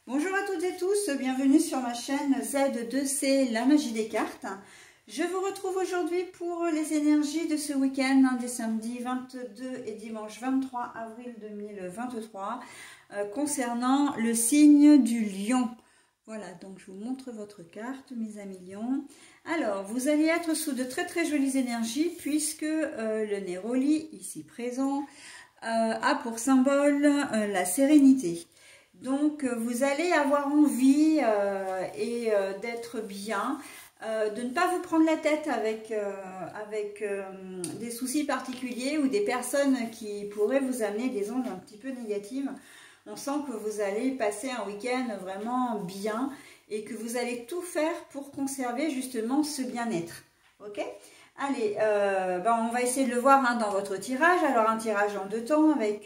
Bonjour à toutes et tous, bienvenue sur ma chaîne Z2C, la magie des cartes. Je vous retrouve aujourd'hui pour les énergies de ce week-end, des samedis 22 et dimanche 23 avril 2023, concernant le signe du lion. Voilà, donc je vous montre votre carte, mes amis lions. Alors, vous allez être sous de très jolies énergies, puisque le Néroli, ici présent, a pour symbole la sérénité. Donc, vous allez avoir envie d'être bien, de ne pas vous prendre la tête avec des soucis particuliers ou des personnes qui pourraient vous amener des ondes un petit peu négatives. On sent que vous allez passer un week-end vraiment bien et que vous allez tout faire pour conserver justement ce bien-être. Ok ? Allez, on va essayer de le voir dans votre tirage. Alors, un tirage en deux temps avec...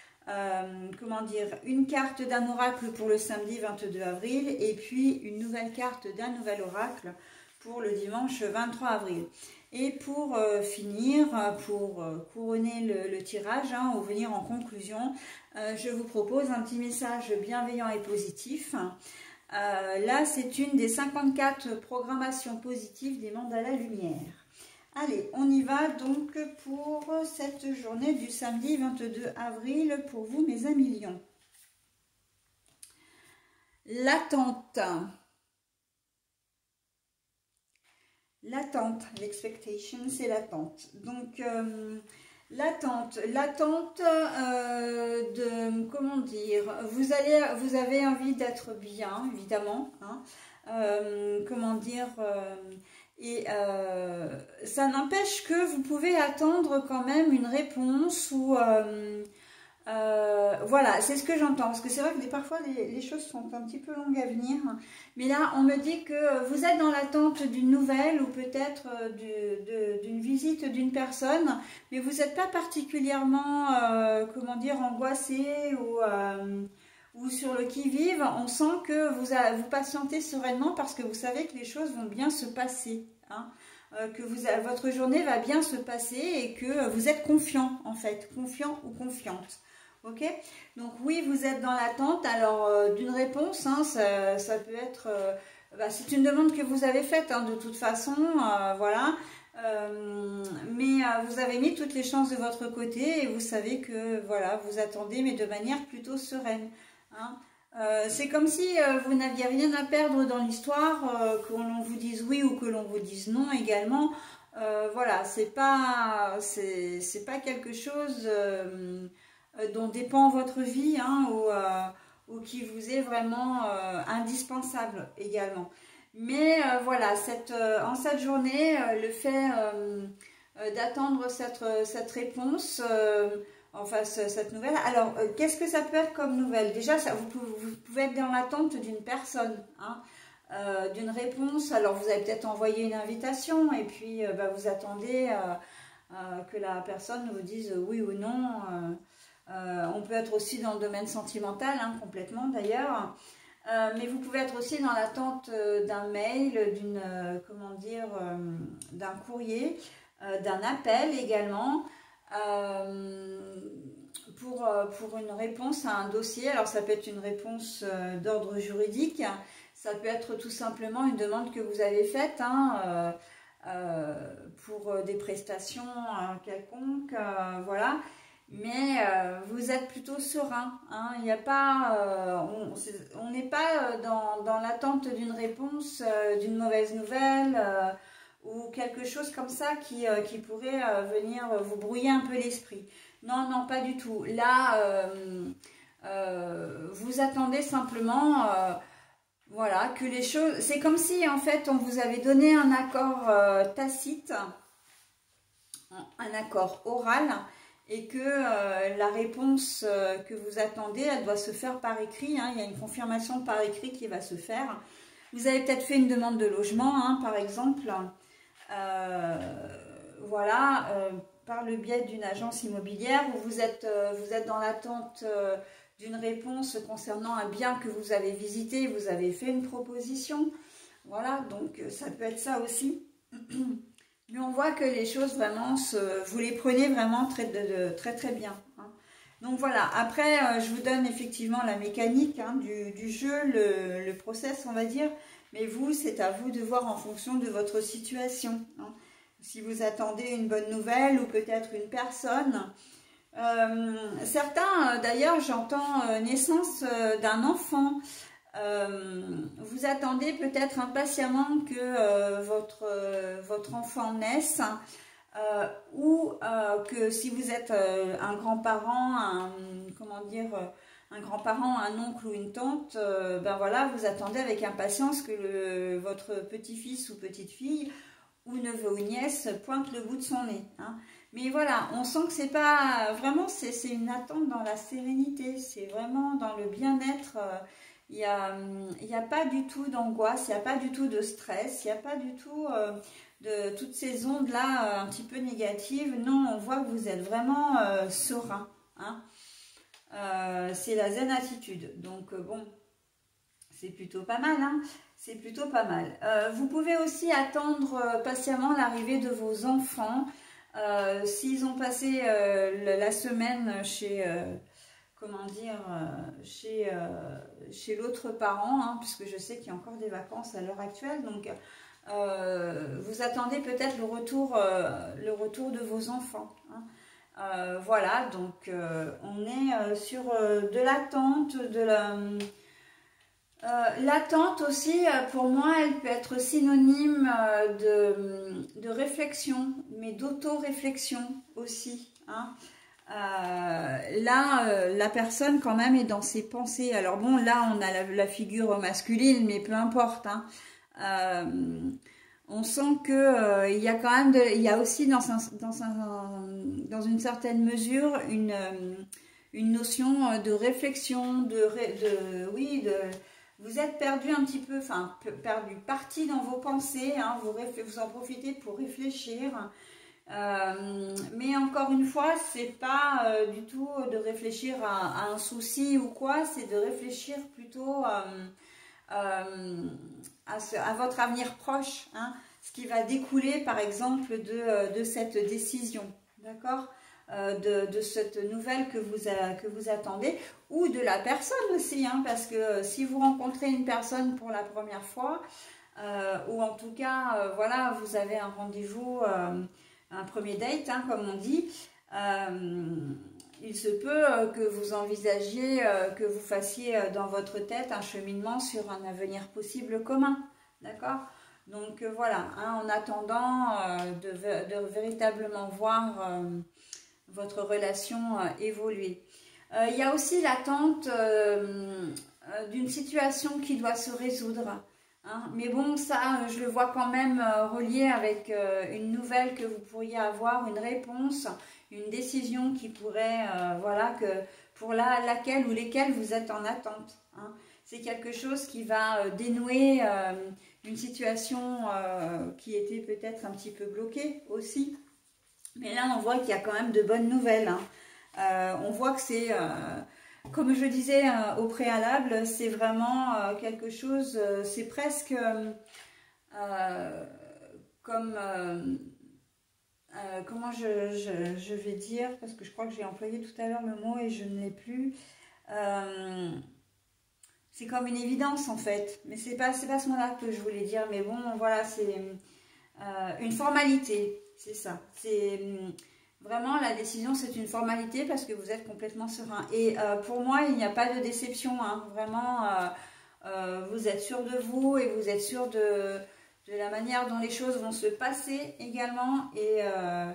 une carte d'un oracle pour le samedi 22 avril et puis une nouvelle carte d'un nouvel oracle pour le dimanche 23 avril. Et pour finir, pour couronner le tirage ou venir en conclusion, je vous propose un petit message bienveillant et positif. Là, c'est une des 54 programmations positives des mandalas lumière. Allez, on y va donc pour cette journée du samedi 22 avril pour vous, mes amis lions. L'attente. L'attente, l'expectation, c'est l'attente. Donc, l'attente de, comment dire, vous avez envie d'être bien, évidemment, et ça n'empêche que vous pouvez attendre quand même une réponse ou voilà, c'est ce que j'entends, parce que c'est vrai que parfois les choses sont un petit peu longues à venir, mais là on me dit que vous êtes dans l'attente d'une nouvelle ou peut-être d'une visite d'une personne, mais vous n'êtes pas particulièrement angoissé ou sur le qui-vive. On sent que vous patientez sereinement parce que vous savez que les choses vont bien se passer, que votre journée va bien se passer et que vous êtes confiant en fait, confiant ou confiante. Ok, donc oui, vous êtes dans l'attente alors d'une réponse, ça peut être, c'est une demande que vous avez faite de toute façon, voilà, mais vous avez mis toutes les chances de votre côté et vous savez que voilà, vous attendez mais de manière plutôt sereine. C'est comme si vous n'aviez rien à perdre dans l'histoire, que l'on vous dise oui ou que l'on vous dise non également. Voilà, c'est pas quelque chose dont dépend votre vie ou qui vous est vraiment indispensable également. Mais voilà, en cette journée, le fait d'attendre cette réponse, cette nouvelle. Alors, qu'est-ce que ça peut être comme nouvelle? Déjà, vous pouvez être dans l'attente d'une personne, d'une réponse. Alors, vous avez peut-être envoyé une invitation et puis vous attendez que la personne vous dise oui ou non. On peut être aussi dans le domaine sentimental, complètement d'ailleurs. Mais vous pouvez être aussi dans l'attente d'un mail, d'un courrier, d'un appel également. Pour une réponse à un dossier. Alors ça peut être une réponse d'ordre juridique, ça peut être tout simplement une demande que vous avez faite pour des prestations quelconques, voilà. Mais vous êtes plutôt serein, il n'y a pas, on n'est pas dans l'attente d'une réponse, d'une mauvaise nouvelle ou quelque chose comme ça qui pourrait venir vous brouiller un peu l'esprit. Non, non, pas du tout. Là, vous attendez simplement, voilà, que les choses... C'est comme si, en fait, on vous avait donné un accord tacite, un accord oral, et que la réponse que vous attendez, elle doit se faire par écrit. Il y a une confirmation par écrit qui va se faire. Vous avez peut-être fait une demande de logement, par exemple. Voilà, par le biais d'une agence immobilière où vous êtes dans l'attente d'une réponse concernant un bien que vous avez visité, vous avez fait une proposition. Voilà, donc ça peut être ça aussi. Mais on voit que les choses vraiment, vous les prenez vraiment très bien. Donc voilà, après je vous donne effectivement la mécanique hein, du jeu, le process on va dire, mais vous c'est à vous de voir en fonction de votre situation. Hein. Si vous attendez une bonne nouvelle ou peut-être une personne. Certains d'ailleurs j'entends naissance d'un enfant. Vous attendez peut-être impatiemment que votre enfant naisse. Ou que si vous êtes un grand-parent, comment dire, un grand-parent, un oncle ou une tante, ben voilà, vous attendez avec impatience que votre petit-fils ou petite-fille ou neveu ou nièce pointe le bout de son nez. Hein. Mais voilà, on sent que c'est pas vraiment, c'est une attente dans la sérénité, c'est vraiment dans le bien-être. Il n'y a pas du tout d'angoisse, il n'y a pas du tout de stress, il n'y a pas du tout de toutes ces ondes-là un petit peu négatives. Non, on voit que vous êtes vraiment serein. Hein. C'est la zen attitude. Donc bon, c'est plutôt pas mal. Hein. C'est plutôt pas mal. Vous pouvez aussi attendre patiemment l'arrivée de vos enfants. S'ils ont passé la semaine chez... comment dire, chez l'autre parent, hein, puisque je sais qu'il y a encore des vacances à l'heure actuelle, donc vous attendez peut-être le retour de vos enfants. Hein. Voilà, donc on est sur de l'attente, l'attente aussi, pour moi, elle peut être synonyme de réflexion, mais d'auto-réflexion aussi. Hein. Là, la personne quand même est dans ses pensées. Alors bon, là, on a la figure masculine, mais peu importe. Hein. On sent que il y a quand même, il y a aussi dans une certaine mesure une notion de réflexion, vous êtes perdu un petit peu, enfin parti dans vos pensées. Hein, vous en profitez pour réfléchir. Mais encore une fois, c'est pas du tout de réfléchir à un souci ou quoi, c'est de réfléchir plutôt à votre avenir proche, hein, ce qui va découler par exemple de cette décision, d'accord, de cette nouvelle que vous attendez, ou de la personne aussi, hein, parce que si vous rencontrez une personne pour la première fois, ou en tout cas, voilà, vous avez un rendez-vous, un premier date, hein, comme on dit, il se peut que vous envisagiez, que vous fassiez dans votre tête un cheminement sur un avenir possible commun, d'accord? Donc voilà, hein, en attendant de véritablement voir votre relation évoluer. Il y a aussi l'attente d'une situation qui doit se résoudre. Hein, mais bon, ça, je le vois quand même relié avec une nouvelle que vous pourriez avoir, une réponse, une décision qui pourrait, voilà, pour laquelle ou lesquelles vous êtes en attente. Hein. C'est quelque chose qui va dénouer une situation qui était peut-être un petit peu bloquée aussi. Mais là, on voit qu'il y a quand même de bonnes nouvelles. Hein. On voit que c'est... comme je disais au préalable, c'est vraiment quelque chose, c'est presque comme, comment je vais dire, parce que je crois que j'ai employé tout à l'heure le mot et je ne l'ai plus, c'est comme une évidence en fait, mais c'est pas ce mot-là que je voulais dire, mais bon, voilà, c'est une formalité, c'est ça, c'est... Vraiment, la décision, c'est une formalité parce que vous êtes complètement serein. Et pour moi, il n'y a pas de déception. Hein. Vraiment, vous êtes sûr de vous et vous êtes sûr de la manière dont les choses vont se passer également. Et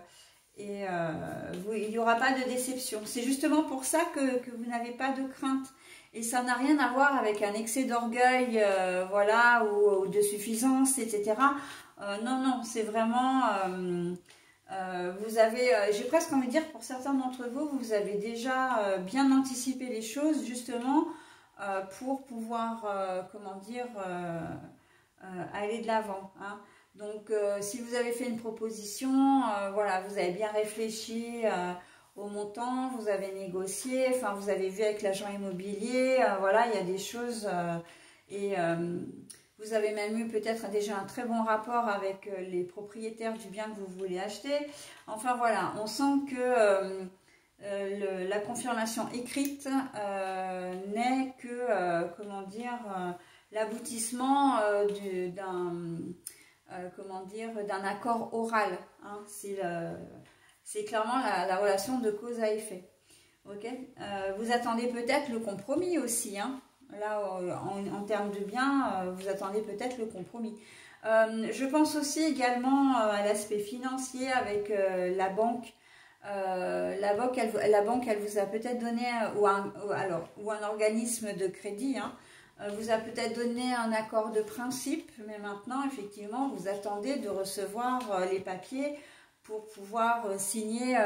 il n'y aura pas de déception. C'est justement pour ça que vous n'avez pas de crainte. Et ça n'a rien à voir avec un excès d'orgueil, voilà, ou de suffisance, etc. Non, non, c'est vraiment... vous avez, j'ai presque envie de dire, pour certains d'entre vous, vous avez déjà bien anticipé les choses, justement, pour pouvoir, comment dire, aller de l'avant. Hein. Donc, si vous avez fait une proposition, voilà, vous avez bien réfléchi au montant, vous avez négocié, enfin, vous avez vu avec l'agent immobilier, voilà, il y a des choses, vous avez même eu peut-être déjà un très bon rapport avec les propriétaires du bien que vous voulez acheter. Enfin voilà, on sent que la confirmation écrite n'est que, comment dire, l'aboutissement d'un accord oral. Hein. C'est clairement la relation de cause à effet. Okay. Vous attendez peut-être le compromis aussi. Hein. Là, en termes de bien, vous attendez peut-être le compromis. Je pense aussi également à l'aspect financier avec la banque. La banque, elle vous a peut-être donné, ou un organisme de crédit, hein, vous a peut-être donné un accord de principe, mais maintenant, effectivement, vous attendez de recevoir les papiers pour pouvoir signer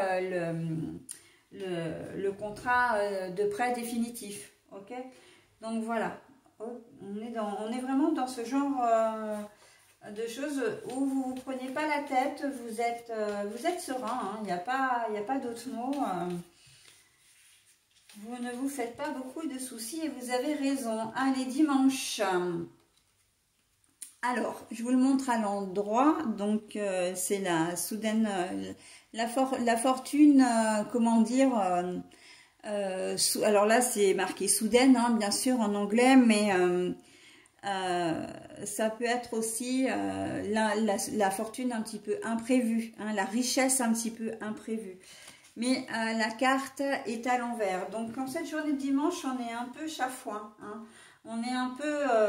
le contrat de prêt définitif. Ok. Donc voilà, on est vraiment dans ce genre de choses où vous ne vous prenez pas la tête, vous êtes serein, hein, il n'y a pas d'autre mot. Vous ne vous faites pas beaucoup de soucis et vous avez raison. Allez, dimanche. Alors, je vous le montre à l'endroit. Donc, c'est la soudaine, la fortune, comment dire. Alors là, c'est marqué soudaine, hein, bien sûr, en anglais, mais ça peut être aussi la fortune un petit peu imprévue, hein, la richesse un petit peu imprévue. Mais la carte est à l'envers. Donc, en cette journée de dimanche, on est un peu chafouin. Hein. On est un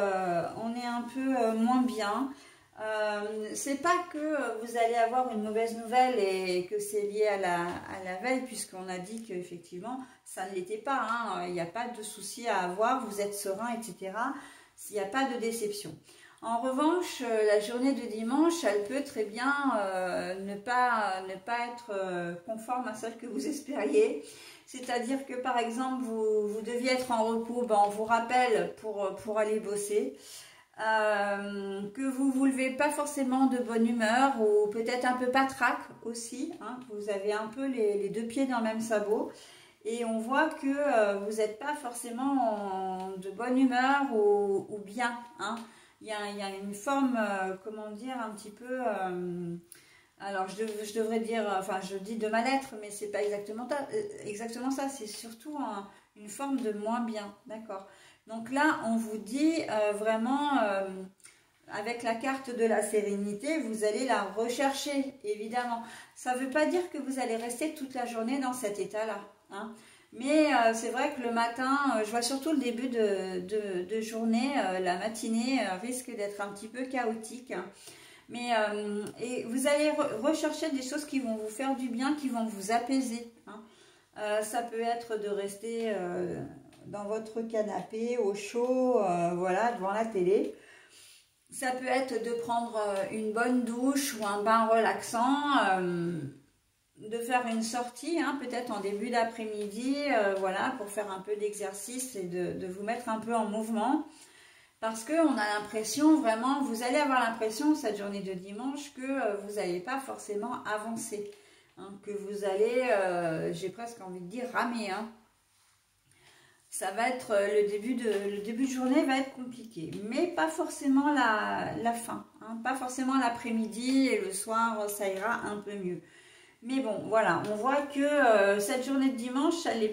peu moins bien. C'est pas que vous allez avoir une mauvaise nouvelle et que c'est lié à la veille, puisqu'on a dit qu'effectivement, ça ne l'était pas. Hein. Il n'y a pas de souci à avoir, vous êtes serein, etc. Il n'y a pas de déception. En revanche, la journée de dimanche, elle peut très bien ne pas être conforme à celle que vous espériez. C'est-à-dire que par exemple, vous deviez être en repos, ben, on vous rappelle pour aller bosser. Que vous ne vous levez pas forcément de bonne humeur ou peut-être un peu patraque aussi. Hein, vous avez un peu les deux pieds dans le même sabot. Et on voit que vous n'êtes pas forcément de bonne humeur ou bien. Hein. Il y a une forme, comment dire, un petit peu... alors, je devrais dire, enfin, je dis de mal-être, mais c'est pas exactement ça. C'est surtout une forme de moins bien, d'accord. Donc là, on vous dit vraiment, avec la carte de la sérénité, vous allez la rechercher, évidemment. Ça ne veut pas dire que vous allez rester toute la journée dans cet état-là, hein. Mais c'est vrai que le matin, je vois surtout le début de journée, la matinée risque d'être un petit peu chaotique. Hein. Mais et vous allez rechercher des choses qui vont vous faire du bien, qui vont vous apaiser. Hein. Ça peut être de rester dans votre canapé au chaud, voilà, devant la télé. Ça peut être de prendre une bonne douche ou un bain relaxant. De faire une sortie, hein, peut-être en début d'après-midi, voilà, pour faire un peu d'exercice et de vous mettre un peu en mouvement. Parce qu'on a l'impression, vraiment, vous allez avoir l'impression, cette journée de dimanche, que vous n'allez pas forcément avancer. Hein, que vous allez, j'ai presque envie de dire, ramer. Hein. Ça va être, le début de journée va être compliqué. Mais pas forcément la fin. Hein, pas forcément l'après-midi et le soir, ça ira un peu mieux. Mais bon, voilà, on voit que cette journée de dimanche, elle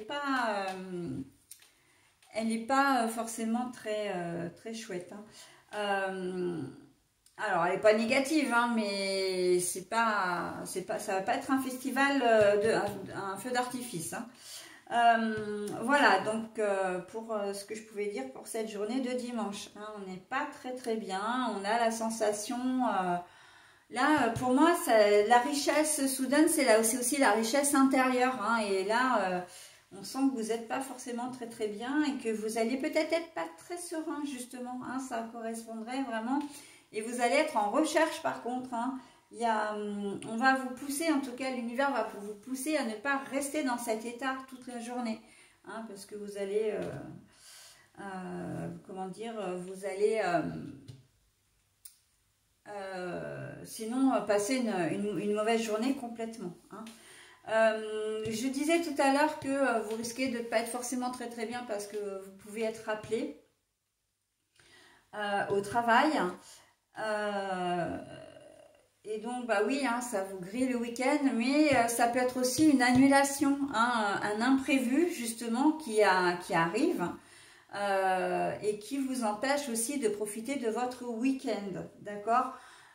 n'est pas forcément très chouette. Hein. Alors, elle n'est pas négative, hein, mais ça va pas être un festival, un feu d'artifice. Hein. Voilà, donc pour ce que je pouvais dire pour cette journée de dimanche. Hein, on n'est pas très bien, on a la sensation... Là, pour moi, la richesse soudaine, c'est aussi la richesse intérieure. Hein, et là, on sent que vous n'êtes pas forcément très bien et que vous allez peut-être être pas très serein, justement. Hein, ça correspondrait vraiment. Et vous allez être en recherche, par contre. Hein, on va vous pousser, en tout cas, l'univers va vous pousser à ne pas rester dans cet état toute la journée. Hein, parce que vous allez, comment dire, vous allez... sinon passer une mauvaise journée complètement. Hein. Je disais tout à l'heure que vous risquez de ne pas être forcément très bien parce que vous pouvez être rappelé au travail. Et donc, bah oui, hein, ça vous grille le week-end, mais ça peut être aussi une annulation, hein, un imprévu justement qui arrive et qui vous empêche aussi de profiter de votre week-end, d'accord?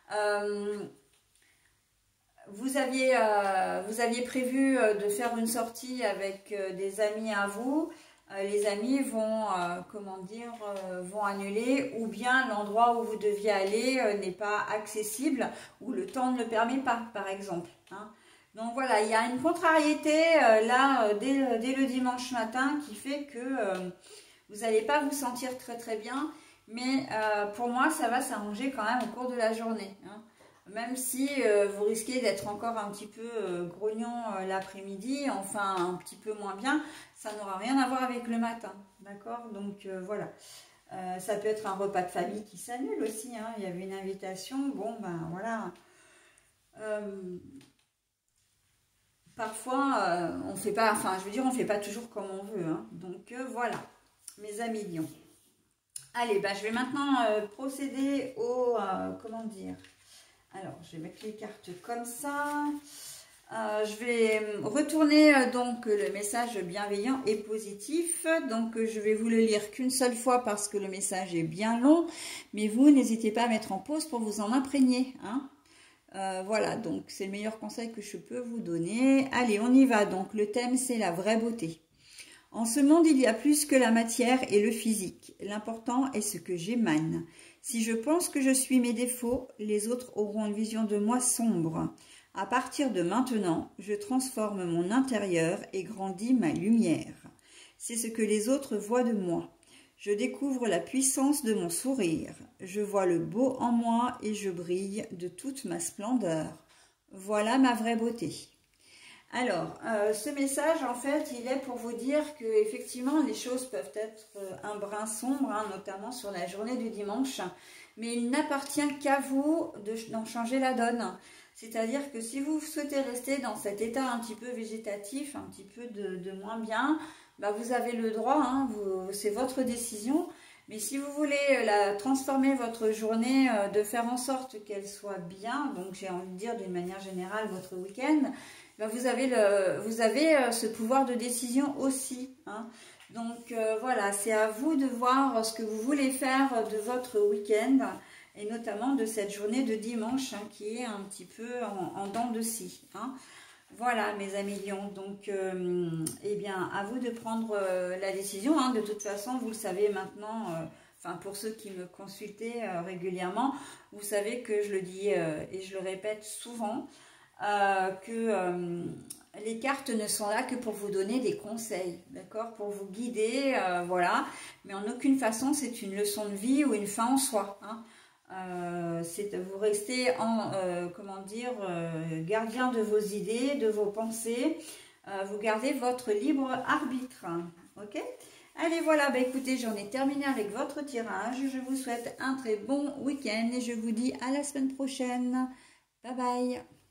Vous aviez prévu de faire une sortie avec des amis à vous. Les amis vont, comment dire, vont annuler, ou bien l'endroit où vous deviez aller n'est pas accessible, ou le temps ne le permet pas, par exemple, hein. Donc voilà, il y a une contrariété là dès le dimanche matin qui fait que vous n'allez pas vous sentir très très bien, mais pour moi ça va s'arranger quand même au cours de la journée, hein. Même si vous risquez d'être encore un petit peu grognon l'après-midi, enfin un petit peu moins bien, ça n'aura rien à voir avec le matin, d'accord? Donc voilà, ça peut être un repas de famille qui s'annule aussi, hein. Il y avait une invitation, bon ben voilà. Parfois, on fait pas, enfin je veux dire, on fait pas toujours comme on veut, hein. Donc voilà, mes amis lions. Allez, ben, je vais maintenant procéder au, comment dire... Alors, je vais mettre les cartes comme ça. Je vais retourner donc le message bienveillant et positif. Donc, je vais vous le lire qu'une seule fois parce que le message est bien long. Mais vous, n'hésitez pas à mettre en pause pour vous en imprégner, hein. Voilà, donc c'est le meilleur conseil que je peux vous donner. Allez, on y va. Donc, le thème, c'est la vraie beauté. En ce monde, il y a plus que la matière et le physique. L'important est ce que j'émane. Si je pense que je suis mes défauts, les autres auront une vision de moi sombre. À partir de maintenant, je transforme mon intérieur et grandis ma lumière. C'est ce que les autres voient de moi. Je découvre la puissance de mon sourire. Je vois le beau en moi et je brille de toute ma splendeur. Voilà ma vraie beauté. Alors, ce message, en fait, il est pour vous dire que effectivement, les choses peuvent être un brin sombre, hein, notamment sur la journée du dimanche, mais il n'appartient qu'à vous d'en changer la donne. C'est-à-dire que si vous souhaitez rester dans cet état un petit peu végétatif, un petit peu de moins bien, bah vous avez le droit, hein, c'est votre décision. Mais si vous voulez transformer votre journée, de faire en sorte qu'elle soit bien, donc j'ai envie de dire d'une manière générale votre week-end, ben vous avez ce pouvoir de décision aussi, hein. Donc voilà, c'est à vous de voir ce que vous voulez faire de votre week-end et notamment de cette journée de dimanche, hein, qui est un petit peu en dents de scie, hein. Voilà mes amis lions, donc eh bien à vous de prendre la décision, hein. De toute façon vous le savez maintenant, enfin pour ceux qui me consultaient régulièrement, vous savez que je le dis et je le répète souvent, que les cartes ne sont là que pour vous donner des conseils, d'accord, pour vous guider, voilà, mais en aucune façon c'est une leçon de vie ou une fin en soi, hein. C'est de vous rester comment dire, gardien de vos idées, de vos pensées, vous gardez votre libre arbitre, ok? Allez, voilà, bah écoutez, j'en ai terminé avec votre tirage. Je vous souhaite un très bon week-end et je vous dis à la semaine prochaine. Bye bye.